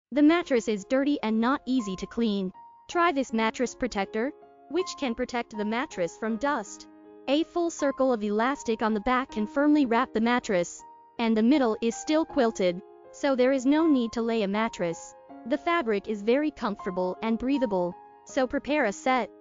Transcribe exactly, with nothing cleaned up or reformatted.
The mattress is dirty and not easy to clean. Try this mattress protector, which can protect the mattress from dust. A full circle of elastic on the back can firmly wrap the mattress, and the middle is still quilted, so there is no need to lay a mattress. The fabric is very comfortable and breathable, so prepare a set.